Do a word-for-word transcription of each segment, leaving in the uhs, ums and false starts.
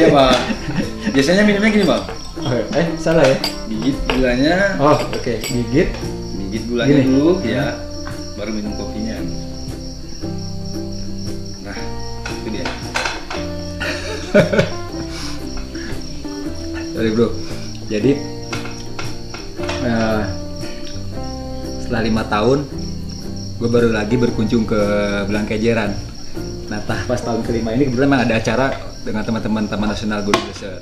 Iya bang. Biasanya minumnya gini bang. Oh, eh salah ya? Gigit gulanya. Oh oke, okay. Gigit. Gigit gulanya Gini. dulu ya, baru minum kopinya. Nah, itu dia. Sorry bro. Jadi uh, setelah lima tahun, gue baru lagi berkunjung ke Blangkejeran. Nah, pas tahun kelima ini kebetulan memang ada acara dengan teman-teman Taman Nasional Gunung Leuser.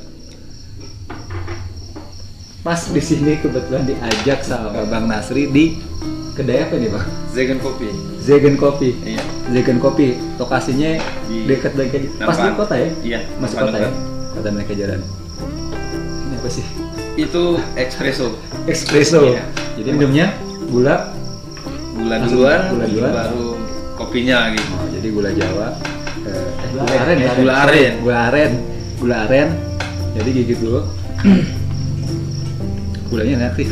Pas di sini kebetulan diajak sama Bang Nasri di kedai apa nih bang? Zegen Kopi. Zegen Kopi. Iya. Zegen Kopi. Lokasinya Di dekat Blangkejeran. Pas di kota ya? Iya. Masuk kota ya? Kota Blangkejeran. Ini apa sih? Itu espresso. Espresso. Iya. Jadi minumnya gula. Gula Langsung duluan, gula duluan. baru kopinya gitu. Oh, jadi gula Jawa. Eh, gula aren ya? Gula aren. Gula aren. Gula aren. Jadi gigit dulu. Gulanya enak sih.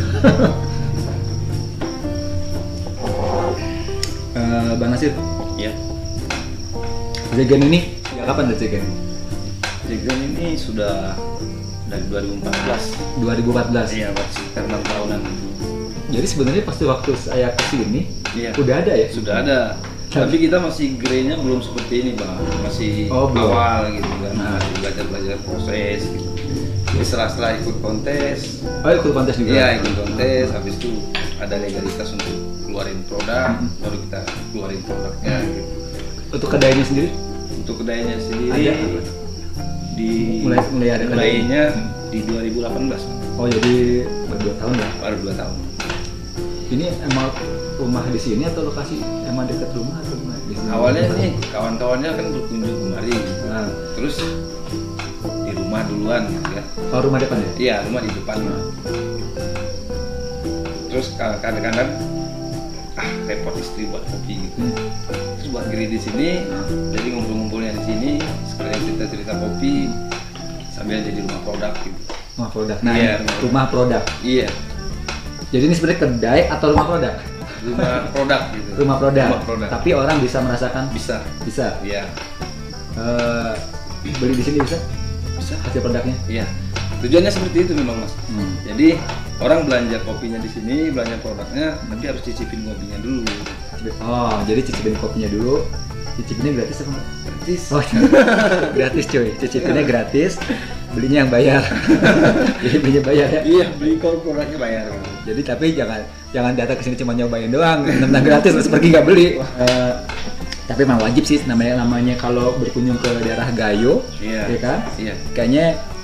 uh, Bang Nasir, Iya. Zegen ini ya kapan tuh Zegen? Zegen ini sudah dari dua ribu empat belas. dua ribu empat belas. Iya, Pak, sekitar enam tahunan. Jadi sebenarnya pasti waktu saya kesini Iya. udah ada ya? Sudah ada. Tapi kita masih grade-nya belum seperti ini, Bang. Masih Oh, belum. awal gitu kan. Nah. Masih belajar-belajar proses gitu. Jadi setelah-setelah ikut kontes, Oh ikut kontes juga? iya ikut kontes, habis itu ada legalitas untuk keluarin produk, Hmm. baru kita keluarin produknya gitu. Untuk kedainya sendiri? Untuk kedainya sendiri Ada apa? di Mulai mulai ada kedai? mulainya di dua ribu delapan belas, Bang. Oh jadi baru dua tahun ya? Baru dua tahun. Ini emang rumah di sini atau lokasi emang dekat rumah atau gimana? Di sini? Awalnya nih kawan-kawannya kan berkunjung kemari, Nah. terus di rumah duluan gitu ya. Oh rumah depan ya? Iya, rumah di depan. Terus kadang-kadang ah repot istri buat kopi gitu. Hmm. Terus buat gini di sini, jadi ngumpul-ngumpulnya di sini, sekalian cerita-cerita kopi sambil jadi rumah produk gitu. Rumah produk. Nah, Iya, ini rumah produk. Iya, Jadi ini sebenarnya kedai atau rumah produk? rumah produk gitu. Rumah produk. Rumah produk. Tapi orang bisa merasakan Bisa. bisa. Iya. Eh, beli di sini bisa? Bisa. Hasil produknya? Iya. Tujuannya seperti itu memang, Mas. Hmm. Jadi orang belanja kopinya di sini, belanja produknya, tapi harus cicipin kopinya dulu. Oh, jadi cicipin kopinya dulu. Cicipinnya gratis apa enggak? Gratis. Oh, gratis cuy. Cicipinnya gratis. Belinya yang bayar. Jadi belinya bayar ya. Iya, beli kalau produknya bayar. Jadi tapi jangan jangan datang ke sini cuma nyobain doang, tentang gratis terus pergi nggak beli. Eh, tapi memang wajib sih namanya namanya kalau berkunjung ke daerah Gayo, Iya. ya kan? Iya. Kayaknya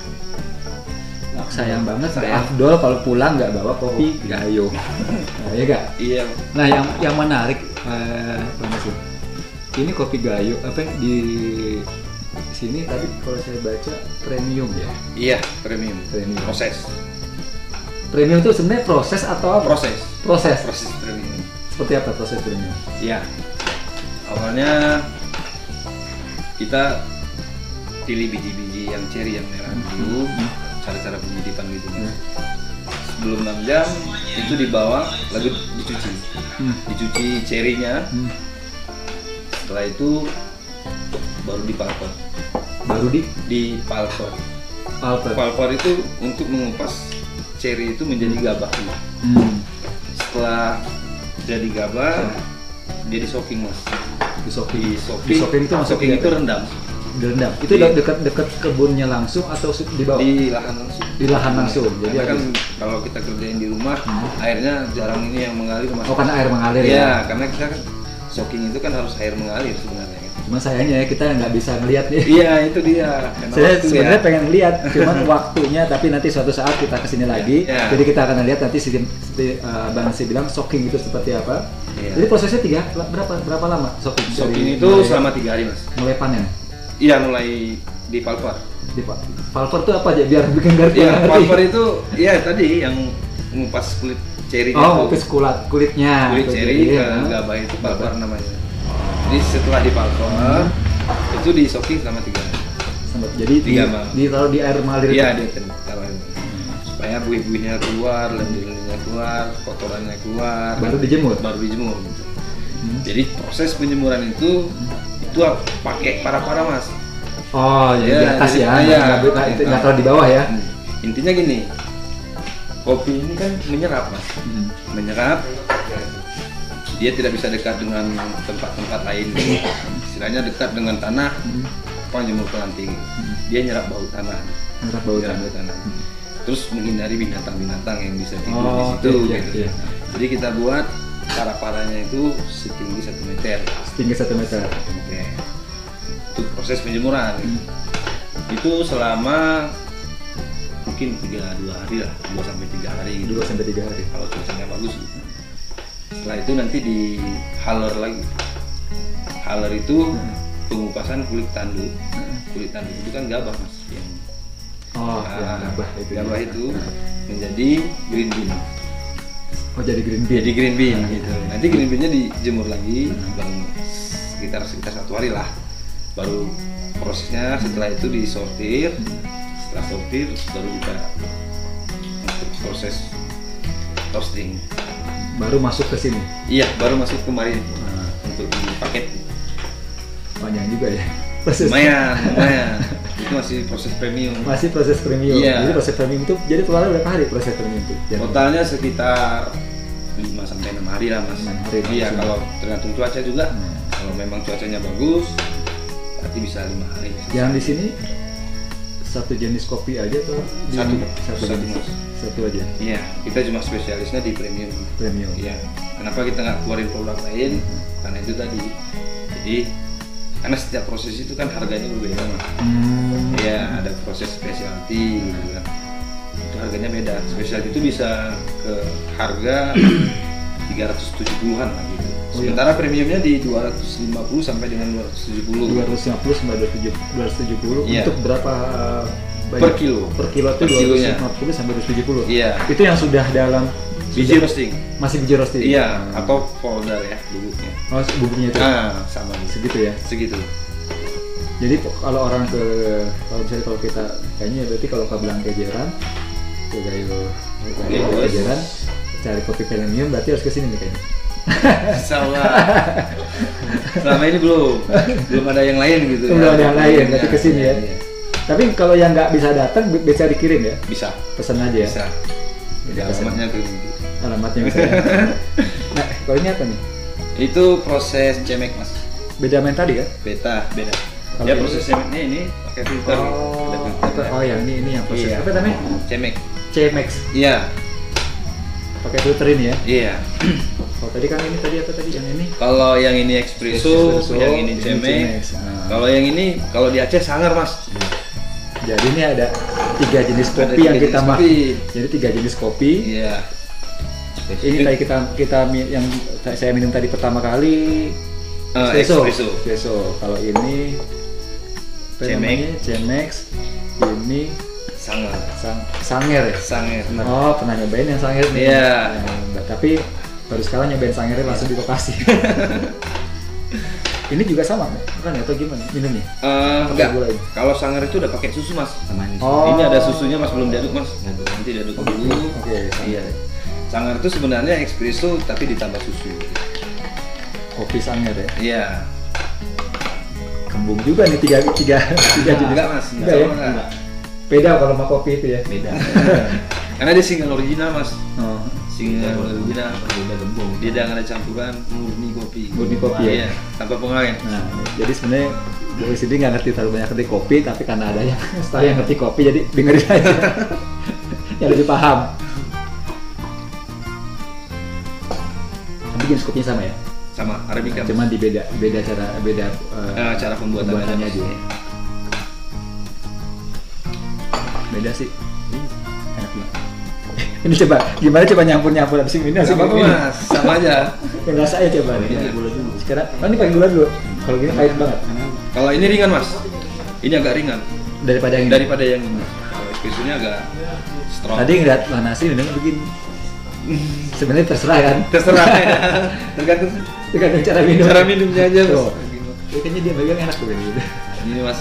sayang banget, nggak Sayang. afdol kalau pulang nggak bawa kopi Gayo. Nah, ya nggak? Iya. Nah yang yang menarik eh, Bang Nasir, ini kopi Gayo apa di sini tapi kalau saya baca premium ya. Iya, premium. Premium. Proses. Premium itu sebenarnya proses atau apa? Proses. Proses. Proses premium. Seperti apa proses premium? Iya. Awalnya kita pilih biji-biji yang cherry yang merah dulu, cara-cara penyidipan gitu kan. Sebelum enam jam itu dibawa lalu dicuci. Hmm. Dicuci cherry-nya. Hmm. Setelah itu baru dipalpor. Baru di Di palpor. Alper. Palpor itu untuk mengupas cherry itu menjadi gabah. Hmm. Setelah jadi gabah, dia di soaking, Mas. Di soaking. Di Di soaking, soaking itu maksudnya soaking itu apa? rendam Direndam. Itu Di- dekat dekat kebunnya langsung atau su- di bawah? di lahan langsung. Di lahan langsung. Jadi Karena kan harus- kalau kita kerjain di rumah, Hmm. airnya jarang ini yang mengalir, Mas. Oh karena air mengalir Iya, ya. karena kita kan soaking itu kan harus air mengalir sebenarnya. kan. Cuma sayangnya ya kita nggak bisa ngelihat nih. Iya, itu dia. Karena Saya waktu sebenarnya ya. pengen lihat, cuman waktunya tapi nanti suatu saat kita kesini lagi, Iya. jadi kita akan lihat nanti sistem seperti uh, Bang Nasi bilang soaking itu seperti apa. Iya. Jadi prosesnya tiga berapa berapa lama soaking? Soaking Dari itu mulai- selama tiga hari, Mas. mulai panen. Iya, mulai di palpor. Di Pak. Valver itu apa aja biar bikin ngerti? Iya, ngerti. palpor itu ya tadi yang mengupas kulit cherry Oh, itu. ngupis kulit kulitnya. Kulit cherry ke ya. gabah itu palpor namanya. Jadi setelah di palpor Hmm. itu di soaking selama tiga hari. Sampai- Jadi di, Tiga malam. ditaruh di air mengalir. Iya, itu? dia taruh supaya buih-buihnya keluar, lendir-lendirnya keluar, kotorannya keluar. Baru dijemur? Baru dijemur. Gitu. Hmm. Jadi proses penjemuran itu itu pakai para-para, Mas. Oh, jadi Ya, di atas jadi- ya, iya. nggak nggak- itu nggak terlalu di bawah ya. Intinya gini, kopi ini kan menyerap mas, Hmm. menyerap. Dia tidak bisa dekat dengan tempat-tempat lain. Istilahnya dekat dengan tanah, Hmm. apa jemur pelanting. Dia nyerap bau tanah, Menyerap bau nyerap tanah. bau tanah. Terus menghindari binatang-binatang yang bisa tidur Oh, di situ. iya, gitu. iya. Jadi kita buat para-paranya itu setinggi satu meter. Setinggi satu meter. Oke. Untuk proses penjemuran Hmm. itu selama mungkin tiga dua hari lah, dua sampai tiga hari gitu. Dua sampai tiga hari. Kalau cuacanya bagus. Gitu. Setelah itu nanti di haler lagi. Haler itu Hmm. pengupasan kulit tanduk. Hmm. Kulit tanduk itu kan gabah mas. Yang Oh, ah, yang gabah itu. gabah ya. itu menjadi green bean. Oh, jadi green bean. Jadi green bean Nah, gitu. Nanti green beannya dijemur lagi Hmm. bang, sekitar sekitar satu hari lah. Baru prosesnya setelah itu disortir. Setelah sortir baru kita untuk proses toasting. Baru masuk ke sini. Iya, baru masuk kemarin Nah, untuk dipaket. panjang juga ya. Proses. Lumayan, lumayan. Itu masih proses premium. Masih proses premium. Iya. Jadi proses premium itu jadi totalnya berapa hari proses premium itu? Jadi- Totalnya sekitar lima sampai enam hari lah mas. enam hari Iya, maksimal. kalau tergantung cuaca juga. Hmm. Kalau memang cuacanya bagus, berarti bisa lima hari. Yang di sini satu jenis kopi aja atau di- Satu. satu, Satu, jenis? Mas. Satu aja Iya, kita cuma spesialisnya di premium. premium. Iya. Kenapa kita nggak keluarin produk lain? Karena itu tadi. Jadi karena setiap proses itu kan harganya berbeda mas. Hmm. Iya, ada proses specialty gitu kan. Itu harganya beda. Specialty itu bisa ke harga tiga ratus tujuh puluhan lah gitu. Oh, iya. Sementara premiumnya di dua ratus lima puluh sampai dengan dua ratus tujuh puluh. dua ratus lima puluh sampai dua ratus tujuh puluh Iya. untuk berapa banyak? Per kilo. Per kilo itu Per dua kilonya. ratus lima puluh sampai dua ratus tujuh puluh. Iya. Itu yang sudah dalam Biji sudah- roasting. masih biji roasting. Iya, atau powder ya bubuknya. Oh, bubuknya itu. Ah, sama gitu. Segitu ya. Segitu. Jadi po- kalau orang ke kalau misalnya kalau kita kayaknya berarti kalau ke Belang Kejeran ke Gayo Gayo Oke, bos. Kejeran cari kopi premium berarti harus ke sini nih kayaknya. Sama. Selama ini belum, belum ada yang lain gitu. Belum ada yang lain, berarti Iya, kesini ya. iya. Tapi kalau yang nggak bisa datang bi- bisa dikirim ya, Bisa, pesan aja ya. bisa. Jadi Bisa pesan. alamatnya tuh. nanti. Alamatnya bisa. Nah, kalau ini apa nih? Itu proses cemek mas. Beda main tadi kan? Beta, beda. Kalau Ya ini- proses cemeknya ini pakai filter. Ada Oh, filternya. oh yang ini ini yang proses Iya. apa namanya? Cemek. C-Max. Iya, Pakai filter ini ya. iya. Kalau tadi kan ini tadi apa tadi yang ini? Kalau yang ini espresso, Espresso, yang ini ini cemek. Chemex. Nah. Kalau yang ini, kalau di Aceh sangar mas. Jadi ini ada tiga jenis Ada kopi tiga yang kita jenis makan. kopi. Jadi tiga jenis kopi. Iya. Ini tadi kita kita mi- yang ta- saya minum tadi pertama kali Eh, espresso. Espresso. Kalau ini apa Chemex. namanya? Chemex. Ini Sangar. sang, sanger ya. Sangar. Oh, pernah nyobain yang sanger nih. Iya. Nah, tapi baru sekarang nyobain sangernya langsung di lokasi. Ini juga sama, bukan ya? Atau gimana minumnya? Eh, Pakai enggak. gula ini? Kalau sangar itu udah pakai susu mas. Oh. Ini ada susunya mas, belum diaduk mas. Nanti diaduk dulu. Oke, sangar. Iya. Sangar itu sebenarnya espresso tapi ditambah susu. Kopi sanger ya. Iya. Kembung juga nih tiga tiga tiga jenis. Enggak mas. Enggak ya? sama enggak. Beda kalau sama kopi itu ya. Beda. Karena dia single original mas. Oh. Single original. Beda gembung. Dia udah nggak ada campuran murni kopi. Murni kopi, ya? Iya. Tanpa pengawet. Nah, jadi sebenarnya dari sini nggak ngerti terlalu banyak ngerti kopi, tapi karena ada yang staff yang ngerti kopi, jadi dengerin aja. Yang lebih paham. Tapi jenis kopinya sama ya. Sama Arabica. Mas. Cuman di beda beda cara beda eh, Eh, cara pembuatan pembuatannya aja, aja. Mas. Beda sih. Enak banget. Ini coba gimana coba nyampur nyampur abis ini Nggak nasi apa-apa ini. mas. Sama aja. Yang rasa ya coba nih. Iya. Sekarang, oh ini pakai gula dulu. Kalau gini pahit banget. Kalau ini ringan mas. Ini agak ringan. Daripada yang ini. Daripada yang ini. Kalau espressonya agak strong. Tadi ngeliat wah nasi minumnya begini. Sebenarnya terserah kan. Terserah ya. Tergantung Tergantung cara minum. cara minumnya aja mas. Tuh. Ya, kayaknya dia bagian enak tuh kayak gitu. Ini mas.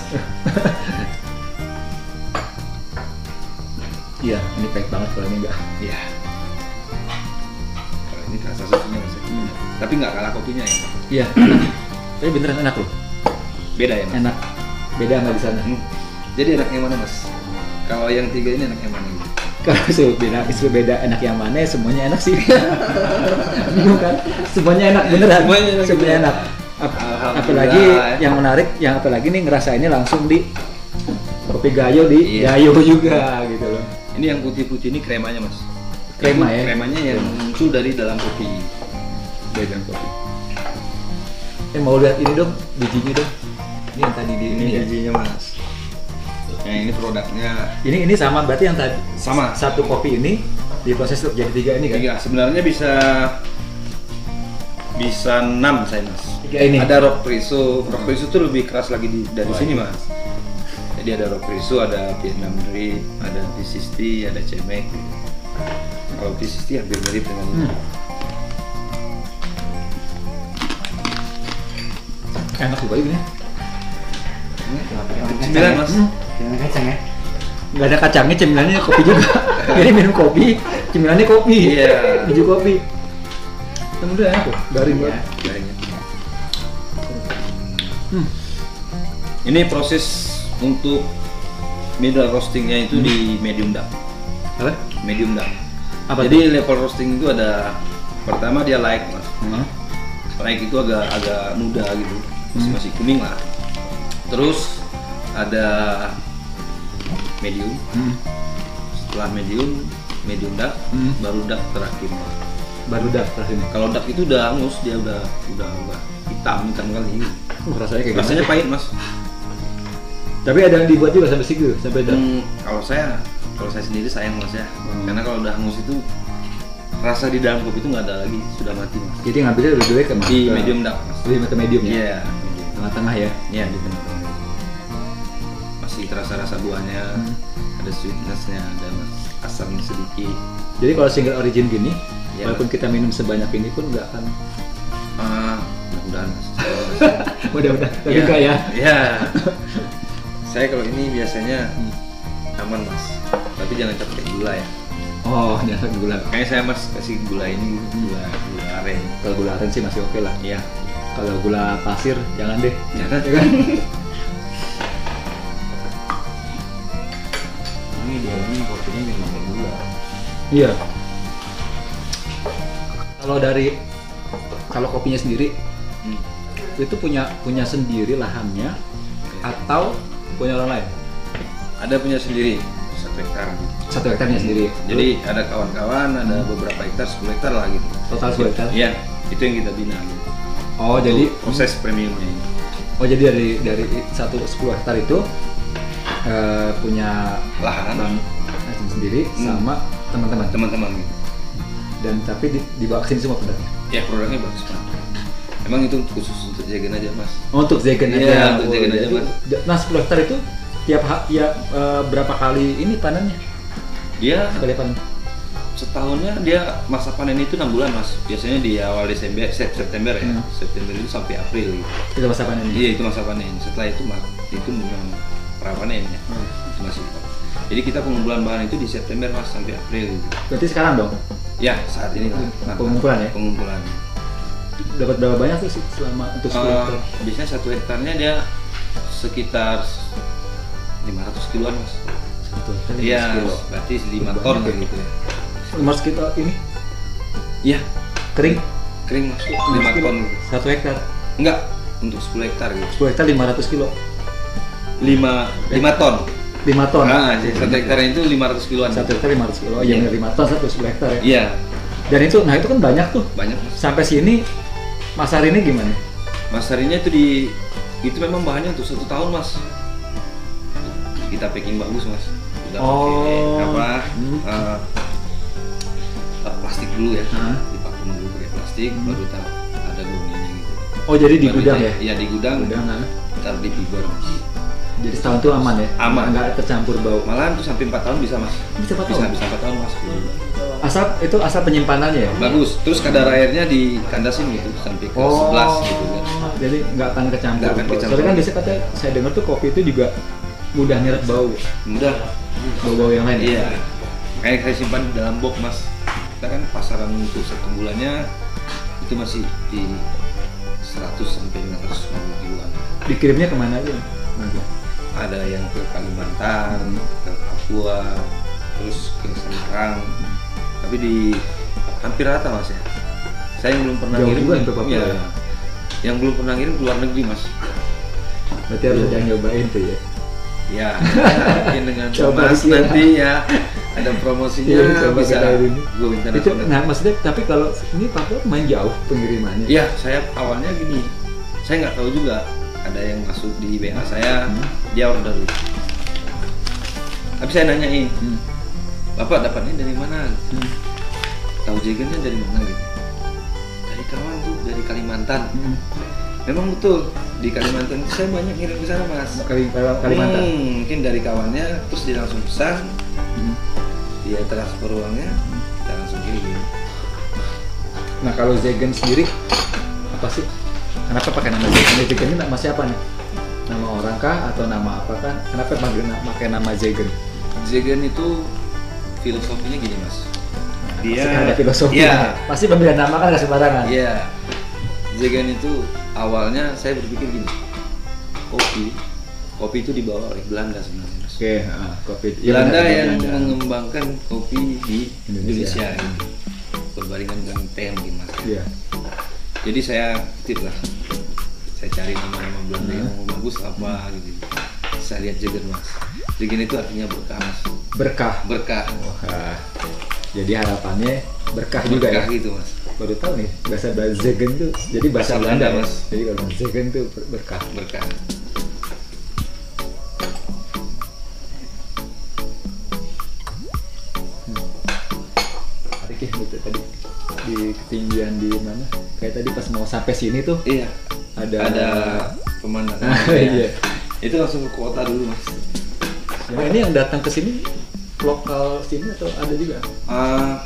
Iya, ini pahit banget kalau ini enggak. Iya. Kalau ini kerasa susunya mas. Hmm. Tapi nggak kalah kopinya ya. Iya, enak. Tapi beneran enak loh. Beda ya mas. Enak. Beda nggak di sana? Hmm. Jadi enak yang mana mas? Kalau yang tiga ini enak yang mana? Kalau isu beda, isu beda enak yang mana? Semuanya enak sih. Bingung kan? Semuanya enak beneran. Semuanya enak. Semuanya enak. Ap- apalagi yang menarik, yang apalagi nih ngerasainnya langsung di kopi Gayo di Iya. Gayo juga gitu loh. Ini yang putih-putih ini kremanya mas. Krema Itu ya? Kremanya yang muncul dari dalam kopi. Beda kopi. Eh mau lihat ini dong, bijinya dong. Ini yang tadi di Ini ini ya. bijinya mas. Yang ini produknya Ini ini sama berarti yang tadi sama. satu kopi ini diproses untuk jadi tiga ini kan? Tiga. Sebenarnya bisa bisa enam saya mas. Tiga ini. Ada rock presso. Rock presso tuh lebih keras lagi di, dari Oh, sini iya. mas. Jadi ada rock presso, ada Vietnam drip, ada T sixty, ada Cemek. Kalau T sixty hampir mirip dengan ini. Hmm. Enak juga ini. Cemilan mas. Cemilan kacang ya? Nggak ada kacangnya, cemilannya kopi juga. Jadi minum kopi, cemilannya kopi. Iya. Biju kopi. Kemudian enak tuh, garing banget. Garingnya. Hmm. Ini proses untuk middle roastingnya itu di medium dark. Apa? Medium dark. Apa Jadi level roasting itu ada pertama dia light mas. Hmm. Light itu agak agak muda gitu, masih Hmm. masih kuning lah. Terus ada medium. Hmm. Setelah medium, medium dark, Hmm. baru dark terakhir. Baru dah rasanya. Kalau dark itu udah hangus, dia udah udah udah hitam hitam kali. Uh, rasanya kayak Rasanya gimana? pahit mas. Tapi ada yang dibuat juga sampai situ, sampai dah. Hmm, kalau saya kalau saya sendiri sayang mas ya, Hmm. karena kalau udah hangus itu rasa di dalam kopi itu nggak ada lagi, sudah mati mas. Jadi ngambilnya lebih baik ke Di medium dark mas. Lebih ke medium ya. Iya. medium. Tengah-tengah ya. Iya di tengah. Masih terasa rasa buahnya, Hmm. ada sweetnessnya, ada asam sedikit. Jadi kalau single origin gini, Iya, walaupun kita minum sebanyak ini pun nggak akan Ah, mudah-mudahan mas. mudah-mudahan. Tapi Iya, enggak ya. Iya. Saya kalau ini biasanya Hmm. aman mas, tapi jangan pakai gula ya. Oh, jangan gula. Kayaknya saya mas kasih gula ini gula gula aren. Kalau gula aren sih masih oke lah. Iya. Kalau gula pasir jangan deh. Jangan. Ya kan? Ini dia ini kopinya memang pakai gula. Iya. Kalau dari kalau kopinya sendiri Hmm. itu punya punya sendiri lahannya atau punya orang lain? Ada punya sendiri satu hektar. Satu hektarnya sendiri. Jadi ada kawan-kawan, ada beberapa hektar, sepuluh hektar lah gitu. Total sepuluh hektar? Iya, itu yang kita bina gitu. Oh, Untuk jadi proses premiumnya ini. oh jadi dari dari satu sepuluh hektar itu eh, punya Lahan bang Azim sendiri Hmm. sama teman-teman. teman-teman gitu. Dan tapi di, dibawa ke sini semua produknya. Ya produknya bagus banget. Emang itu khusus untuk jagen aja mas. Oh, untuk Zegen Iya, aja. untuk Oh, Zegen jadi- aja, Mas. Nah, sepuluh hektar itu tiap ha- tiap eh, berapa kali ini panennya? Dia Kali panen. setahunnya dia masa panen itu enam bulan mas. Biasanya di awal Desember, Sep- September ya. Hmm. September itu sampai April gitu. Itu masa panennya. Iya itu masa panen. Setelah itu mas, itu memang prapanen ya. Hmm. Itu masih. Jadi kita pengumpulan bahan itu di September mas sampai April gitu. Berarti sekarang dong Ya saat ini lah. Nah, Pengumpulan ya? Pengumpulan. dapat berapa banyak tuh sih selama untuk sepuluh Eh, hektar? biasanya satu hektarnya dia sekitar lima ratus kiloan mas. Satu hektar lima Iya, ratus kilo. berarti lima Banyak ton ya. gitu ya. lima ratus kilo ini Iya, kering kering mas, lima kilo. ton gitu. Satu hektar. Enggak, untuk sepuluh hektar gitu. sepuluh hektar lima ratus kilo. lima lima ton. lima ton. Nah, jadi satu hektar itu lima ratus kiloan. Satu hektar lima ratus kilo. Oh, iya Iya. lima ton satu sepuluh hektar ya. Iya, Dan itu nah itu kan banyak tuh. banyak mas. Sampai sini Mas Hari ini gimana? Mas harinya itu di itu memang bahannya untuk satu tahun mas. Kita packing bagus mas. Udah Oh. pakai apa? Hmm. eh, eh, plastik dulu ya. Hah? Dipakum dulu pakai plastik, Hmm. baru tak ada goninya gitu. Oh, jadi di Baru gudang di- ya? Iya di gudang. Gudang kan. Ntar di fiber mas. Jadi setahun tuh aman ya? Aman. Nggak tercampur bau. Malahan tuh sampai empat tahun bisa mas. Bisa empat Bisa tahun? bisa empat tahun mas. Asap itu asap penyimpanannya ya? Bagus. Terus kadar airnya dikandasin gitu sampai ke sebelas gitu kan. Jadi nggak akan kecampur. Nggak akan kecampur. Soalnya kan biasanya katanya saya dengar tuh kopi itu juga mudah nyerap bau, Mudah. bau-bau yang lain. Iya. Kayak saya simpan di dalam box mas. Kita kan pasaran untuk satu bulannya itu masih di seratus sampai lima ratus lima puluh kiloan. Dikirimnya kemana aja? Mas? ada yang ke Kalimantan, ke Papua, terus ke Semarang. Tapi di hampir rata mas ya. Saya yang belum pernah Jauh ngirim juga untuk Papua ya, ya. yang belum pernah ngirim ke luar negeri mas. Berarti harus ada yang nyobain tuh ya. Ya, mungkin dengan Coba mas dikira. nanti ya ada promosinya Iya, coba bisa kita ini. gue minta Itu, nasional. nah maksudnya tapi kalau ini Papua main jauh pengirimannya. Iya, saya awalnya gini, saya nggak tahu juga ada yang masuk di W A saya, Hmm. dia order. Tapi saya nanyain, Hmm. Bapak dapatnya dari mana? Hmm. Tahu jagannya dari mana gitu? Dari kawan tuh, dari Kalimantan. Hmm. Memang betul, di Kalimantan itu saya banyak ngirim ke sana mas. Kali Kalimantan. Hmm, mungkin dari kawannya, terus dia langsung pesan, Hmm. dia transfer uangnya, kita langsung kirim. Nah kalau Zegen sendiri apa sih? Kenapa pakai nama Zegen? Zegen ini nama siapa nih? Nama orang kah atau nama apa kan? Kenapa pakai nama, pakai nama Zegen? Zegen itu filosofinya gini mas. Dia ada filosofi. Iya. Pasti pemilihan nama kan nggak sembarangan. Iya. Zegen itu awalnya saya berpikir gini, kopi, kopi itu dibawa oleh Belanda sebenarnya mas. Oke, ah, kopi. Iya, Belanda benar, yang Belanda. mengembangkan kopi di Indonesia. Indonesia, ini. Berbarengan dengan teh mungkin mas. Iya. Jadi saya tip lah, saya cari nama-nama Belanda Hmm. yang bagus apa gitu. Saya lihat Zegen mas. Zegen itu artinya berkah mas. Berkah. Berkah. Wah, jadi harapannya berkah juga Berkah ya. gitu mas. Baru tahu nih bahasa bahasa Zegen tuh jadi bahasa Bahasa Belanda Belanda, mas. Mas. Jadi kalau Zegen tuh ber- berkah. Berkah. Tarik ya gitu tadi di ketinggian di mana? Kayak tadi pas mau sampai sini tuh Iya. ada Ada pemandangan. Ah, iya. Itu langsung ke kota dulu mas. Nah, ini yang datang ke sini lokal sini atau ada juga? Ah,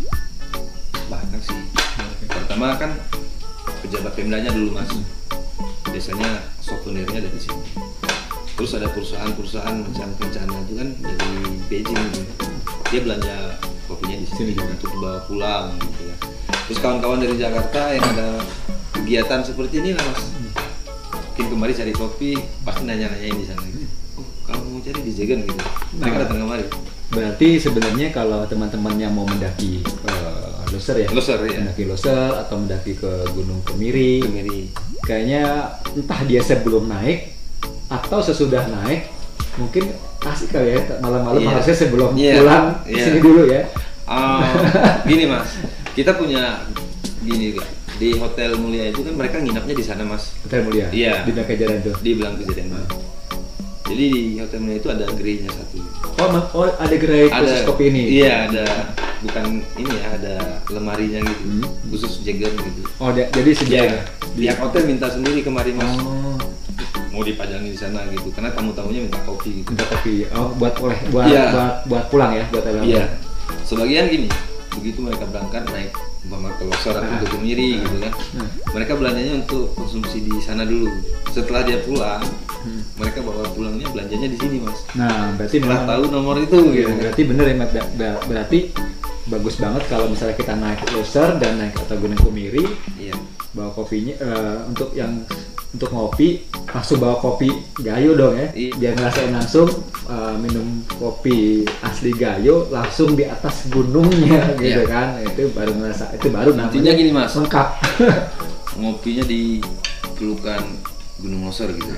banyak sih. Pertama kan pejabat Pemdanya dulu mas. Biasanya souvenirnya dari sini. Terus ada perusahaan-perusahaan macam Kencana itu kan dari Beijing gitu. Dia belanja kopinya di sini Sini juga. untuk dibawa pulang gitu ya. Terus kawan-kawan dari Jakarta yang ada kegiatan seperti ini lah mas. Mungkin kemari cari kopi pasti nanya-nanyain di sana gitu. Oh, kamu mau cari di Zegen gitu. Mereka Nah. datang kemari. Berarti sebenarnya kalau teman-teman yang mau mendaki uh, Loser ya, Loser ya. mendaki Loser atau mendaki ke Gunung Kemiri, Kemiri. kayaknya entah dia sebelum naik atau sesudah naik, mungkin asik kali ya malam-malam Iya. harusnya sebelum Iya. pulang Iya. sini dulu ya. Ah, gini mas, kita punya gini di Hotel Mulia itu kan mereka nginapnya di sana mas, Hotel Mulia. Iya. Di Bangkajaran tuh. di Belang Kejadian. Jadi di Hotel Mulia itu ada gerainya satu. Oh, ma- oh ada gerai khusus kopi ini. Iya ada, bukan ini ya, ada lemarinya gitu, Hmm. khusus Jagger gitu. Oh, da- jadi sejak Iya, pihak hotel minta sendiri kemari mas, Oh, mau dipajangin di sana gitu, karena tamu-tamunya minta kopi gitu. minta kopi. Oh, buat oleh buat Iya. buat buat pulang ya, buat oleh. Iya, sebagian gini, begitu mereka berangkat naik umpama ke Loksor atau ke Kemiri gitu kan, Hmm. mereka belanjanya untuk konsumsi di sana dulu. Setelah dia pulang, Hmm. mereka bawa pulangnya belanjanya di sini mas. Nah, berarti Setelah memang tahu nomor itu Iya, gitu. berarti bener ya, Mat. Ber- ber- berarti bagus banget kalau misalnya kita naik Loser dan naik atau Gunung Kemiri, Iya. bawa kopinya eh, untuk yang untuk ngopi langsung bawa kopi Gayo dong ya, Iya. biar ngerasain langsung eh, minum kopi asli Gayo langsung di atas gunungnya gitu Iya. kan, itu baru ngerasa itu baru Intinya namanya gini mas, lengkap. ngopinya di kelukan Gunung Loser gitu.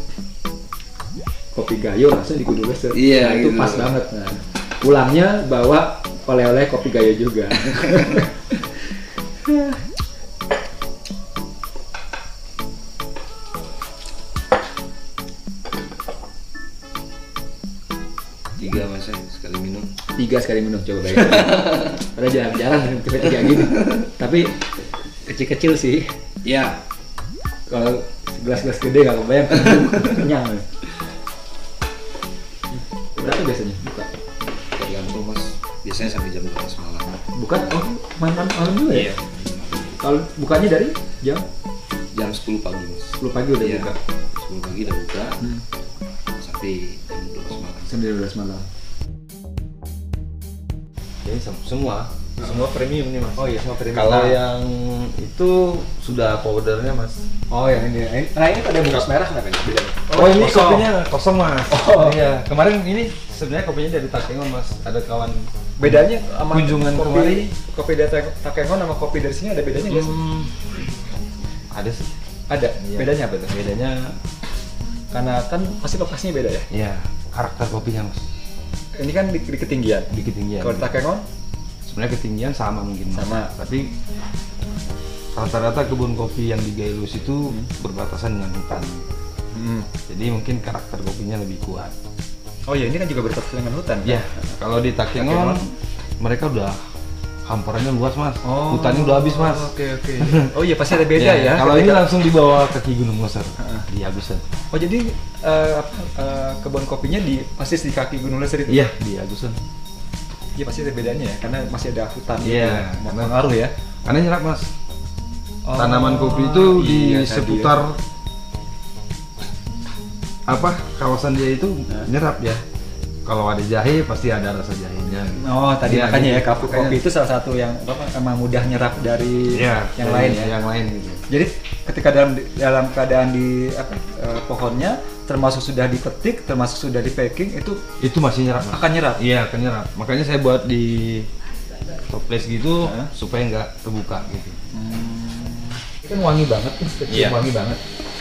Kopi Gayo langsung di Gunung Loser. Iya, Nah, itu gitu. pas banget. Nah, pulangnya bawa oleh-oleh kopi Gayo juga. Tiga mas ya, sekali minum. Tiga sekali minum, coba bayangin. Padahal jarang-jarang minum kopi tiga gini. Tapi kecil-kecil sih. Ya, Kalau gelas-gelas gede nggak kebayang, kenyang. Berapa biasanya buka? tergantung mas. Biasanya sampai jam dua belas malam. Bukan, oh malam malam juga ya? Iya. Kalau bukanya dari jam Jam sepuluh pagi mas. sepuluh pagi udah Iya. buka. sepuluh pagi udah buka Hmm. sampai jam dua belas malam. Sampai dua belas malam. Jadi sem- semua Semua premium nih mas. Oh iya, semua premium. Kalau Nah. yang itu sudah powdernya mas. Oh yang ini. Nah ini ada bungkus merah kenapa ini? Bedanya? Oh, ini kosong. kopinya kosong mas. Oh. Iya. Kemarin ini sebenarnya kopinya dari Takengon mas. Ada kawan. Bedanya sama Kunjungan kopi, kemari. kopi dari Takengon sama kopi dari sini ada bedanya nggak sih? Hmm, ada sih. Ada. Iya. Bedanya apa tuh? Bedanya Karena kan pasti lokasinya beda ya. ya karakter kopinya mas. Ini kan di, di ketinggian. Di ketinggian. Kalau di Takengon Sebenarnya ketinggian sama mungkin mas. Sama. Tapi rata-rata kebun kopi yang di Gailus itu berbatasan dengan hutan. hmm. Jadi mungkin karakter kopinya lebih kuat. Oh ya ini kan juga berbatasan dengan hutan. Ya, kalau di Takengon Takengon. mereka udah hamparannya luas mas. Oh, Hutannya udah habis mas. Oke oke. Oh iya pasti ada beda ya. Kalau ini ketika- langsung dibawa ke Ki Gunung Leser di Agusan. Oh jadi eh, apa, eh, kebun kopinya di persis di kaki Gunung Leser itu? Iya di Agusan. Iya pasti ada bedanya ya, karena masih ada hutan. Iya, gitu. karena- Pengaruh ya. Karena nyerap mas. Oh, Tanaman kopi itu di iya, tadi seputar ya. apa kawasan dia itu Nah. nyerap ya. Kalau ada jahe pasti ada rasa jahenya. gitu. Oh tadi Iya, makanya gitu. ya kopi, Makanya- kopi itu salah satu yang apa, emang mudah nyerap dari Iya, yang dari lain ya. Yang lain gitu. Jadi ketika dalam dalam keadaan di apa, eh, pohonnya termasuk sudah dipetik, termasuk sudah di packing itu Itu masih nyerap mas. akan nyerap. Iya akan nyerap. Makanya saya buat di toples gitu Hah? supaya nggak terbuka gitu. Ini kan wangi banget tuh, kecium Iya. wangi banget.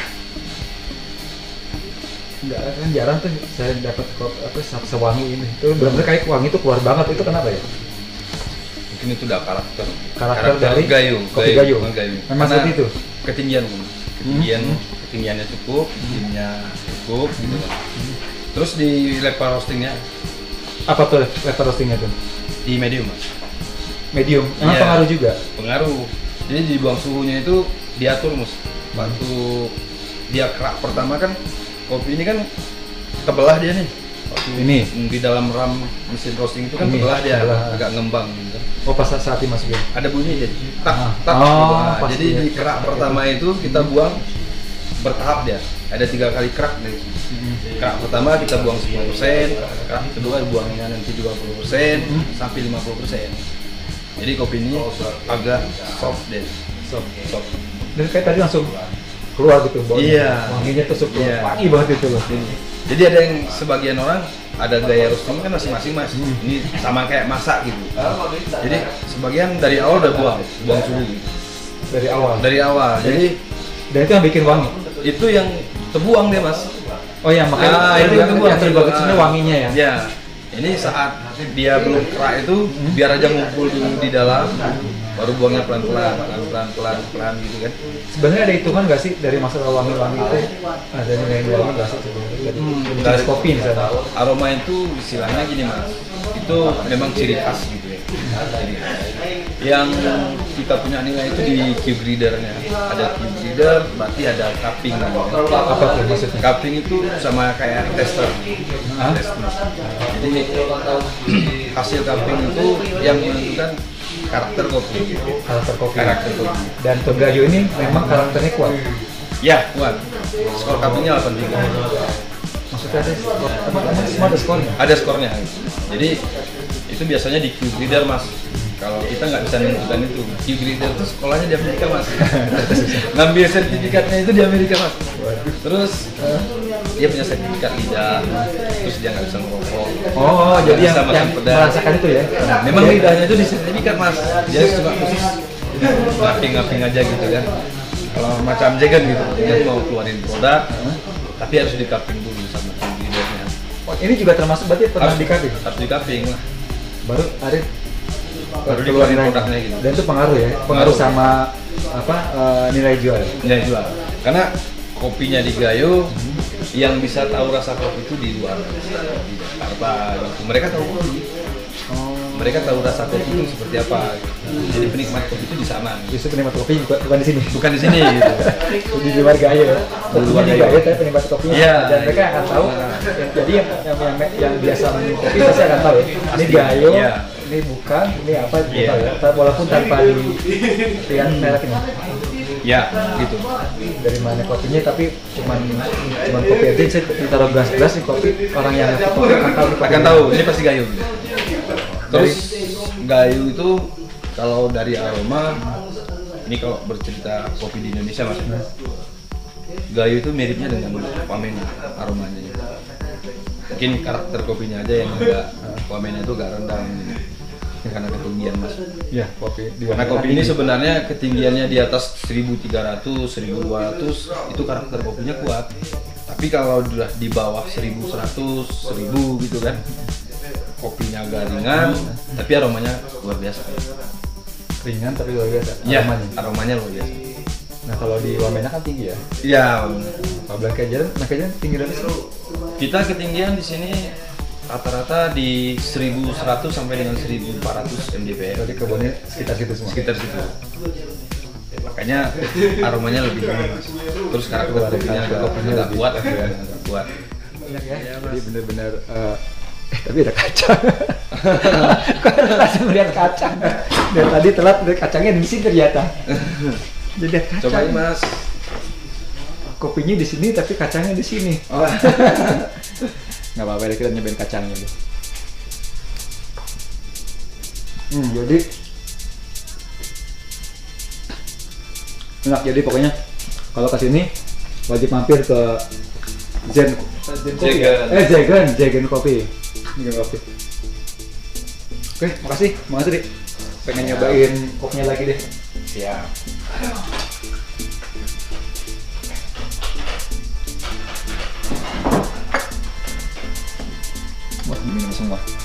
Enggak kan jarang tuh saya dapat kop- apa se- sewangi ini. Itu benar-benar kayak wangi itu keluar banget. Itu kenapa ya? Mungkin itu udah karakter. Karakter dari gayo. kopi gayo. Bukan gayo. Memang Karena seperti itu. Ketinggian, Bung. ketinggian, Hmm. ketinggiannya cukup, dinginnya cukup, gitu kan. Terus di level roastingnya Apa tuh level roastingnya tuh? di medium mas. Medium. Emang Iya. pengaruh juga. Pengaruh. Jadi dibuang suhunya itu diatur mus. Waktu dia kerak pertama kan kopi ini kan kebelah dia nih. Waktu Ini? di dalam ram mesin roasting itu kan Ini, kebelah dia, kebelah. agak ngembang gitu. Oh pas saat dimasukin. Ada bunyi jadi tak Ah. tak Oh, gitu. Nah, pas jadi dia di kerak kerak pertama itu kita buang bertahap dia. Ada tiga kali kerak nih. Kerak pertama kita buang sepuluh persen, kerak kedua buangnya nanti dua puluh persen sampai lima puluh persen. Jadi kopi ini agak soft deh. Soft. Soft. Dan kayak tadi langsung keluar gitu baunya. Iya. Wanginya tuh super Iya. wangi banget itu loh. Jadi ada yang sebagian orang ada gaya roasting kan masing-masing mas. Ini sama kayak masak gitu. Jadi sebagian dari awal udah buang, buang suhu gitu. Dari awal. Dari awal. Jadi Dan itu yang bikin wangi. itu yang terbuang dia mas. Oh ya makanya Ah, itu itu yang terbuang. yang terbuang itu sebenarnya wanginya ya. Ya. Ini saat dia belum kerak itu biar aja ngumpul dulu di dalam, baru buangnya pelan-pelan, pelan-pelan, pelan-pelan gitu kan. Sebenarnya ada hitungan nggak sih dari masalah wangi-wangi itu? Ada nilai wangi nggak sih sebenarnya? Dari Hmm, jenis dari- kopi misalnya. Aroma itu istilahnya gini mas, itu memang ciri khas gitu ya. Ciri khas. Yang kita punya nilai itu di cube readernya. Ada cube reader, berarti ada cupping namanya. Apa tuh maksudnya? Cupping itu sama kayak tester. Hah? Tester. Jadi hasil cupping itu yang menentukan karakter kopi. Karakter kopi. Karakter kopi. Dan Togayo ini memang karakternya kuat. Ya, kuat. Skor cuppingnya delapan tiga. Maksudnya ada skor, apa namanya semua ada skornya? Ada skornya. Jadi itu biasanya di cube reader mas. Kalau kita nggak bisa menentukan itu, cube reader itu sekolahnya di Amerika mas. Ngambil sertifikatnya itu di Amerika mas. Terus eh, dia punya sertifikat lidah, terus dia nggak bisa merokok. Oh, Nggak jadi bisa yang, makan yang pedas. merasakan itu ya? Memang Jadi- lidahnya itu di sertifikat mas. Dia cuma khusus ngaping-ngaping aja gitu kan. Kalau macam Jagan gitu, dia mau keluarin produk, tapi harus di cupping dulu sama cube readernya. Oh, ini juga termasuk berarti pernah Harus di cupping? Harus di cupping lah. Baru ada Baru keluar dikeluarin nilai. produknya gitu. Dan itu pengaruh ya? Pengaruh Pengaruh. sama apa eh, nilai jual? Nilai jual. Karena kopinya di Gayo, yang bisa tahu rasa kopi itu di luar, di Jakarta gitu. Mereka tahu kopi. Mereka tahu rasa kopi itu seperti apa. Jadi penikmat kopi itu di sana. Justru penikmat kopi bukan, bukan di sini. Bukan di sini gitu. Di luar Gayo ya. Di luar Di Gayo. Gayo tapi penikmat kopinya. Iya. Dan mereka akan tahu. Jadi yang yang, yang, yang biasa minum kopi pasti akan tahu ya. Ini Gayo, Iya. ini bukan, ini apa gitu Iya. ya. Ta- Walaupun tanpa di yang merek ini. Ya, gitu. Dari mana kopinya tapi cuman cuman kopi aja saya ditaruh gelas-gelas nih kopi orang yang ngerti kopi akan tahu nih kopi Akan ini. tahu ini pasti Gayo. Terus Gayo itu Kalau dari aroma, ini kalau bercerita kopi di Indonesia mas, Gayo itu miripnya dengan Wamena aromanya. Mungkin karakter kopinya aja yang agak Wamena itu agak rendah karena ketinggian mas. Iya, kopi di Karena kopi ini sebenarnya ketinggiannya di atas seribu tiga ratus, seribu dua ratus itu karakter kopinya kuat. Tapi kalau udah di bawah seribu seratus, seribu gitu kan, kopinya agak ringan, tapi aromanya luar biasa. ringan tapi luar biasa. Iya, Aromanya. aromanya luar biasa. Nah kalau di Wamena kan tinggi ya. Iya. Kalau Blanquejeran, Blanquejeran tinggi dari sini. Kita ketinggian di sini rata-rata di seribu seratus sampai dengan seribu empat ratus mdpl. Berarti kebunnya sekitar situ semua. Sekitar situ. Makanya aromanya lebih tinggi mas. Terus karakter kopinya agak, Kopinya agak lebih- kuat, agak kuat. Enak ya. Jadi bener-bener eh eh tapi ada kacang. Kok langsung lihat kacang. Dari tadi telat lihat kacangnya di sini ternyata. Jadi ada kacang. Cobain mas. Kopinya di sini tapi kacangnya di sini. Oh. Nggak apa-apa deh, kita nyobain kacangnya deh. Hmm, jadi enak. Jadi pokoknya kalau ke sini wajib mampir ke Zen Zen Kopi ya? Jagan. Eh Jagan, Jagan Kopi. Jagan Kopi. Oke, makasih, makasih Dik. Pengen nyobain kopinya lagi deh. Siap. Wah, minum semua.